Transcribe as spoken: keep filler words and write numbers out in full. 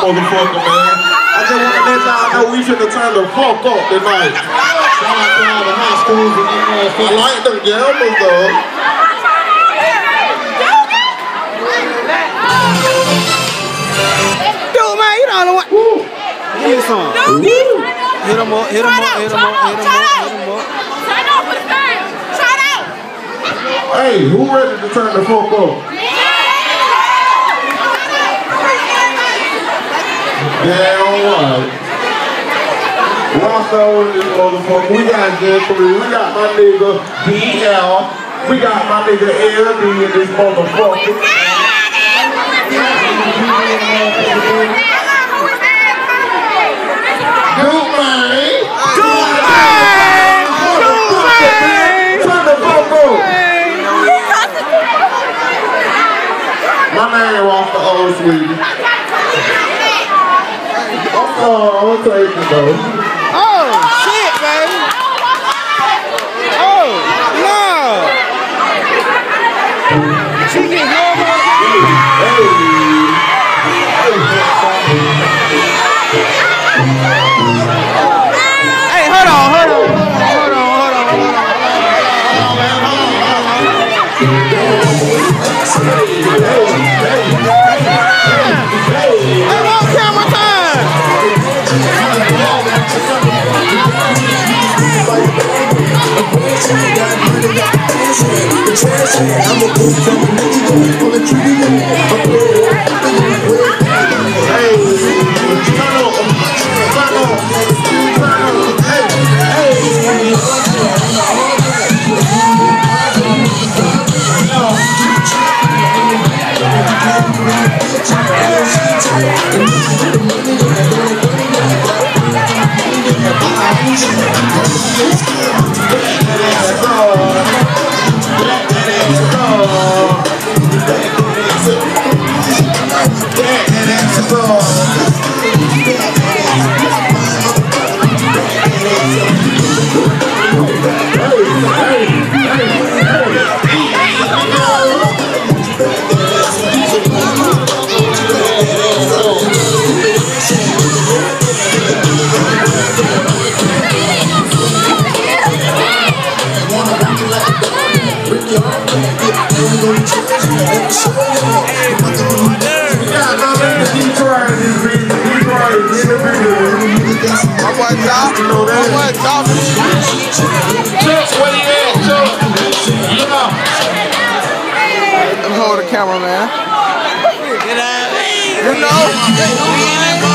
motherfucker, man. I just want to let y'all know we finna turn the fuck up tonight. Shout out to all the high schools and them motherfuckers. I like them gamblers, though. Dude, man, you the only one. Give me some. Hit him up, hit him up, hit him up, hit him up, hit him up. Turn out for the fans. Shout out. Hey, who ready to turn the fuck up? Yeah, alright. Roscoe in this motherfucker. We got J three. We got my nigga B L. We got my nigga L D in this motherfucker. Good man. Good man. Good man. Turn the fuck up. My name Roscoe Old Sweetie. Oh, I'm gonna take it though. Oh, shit, baby. Oh, no. She get warm up. Hey, hold on, hold on, hold on, hold on, hold on, hey, one camera time. Hold the camera, man. You know?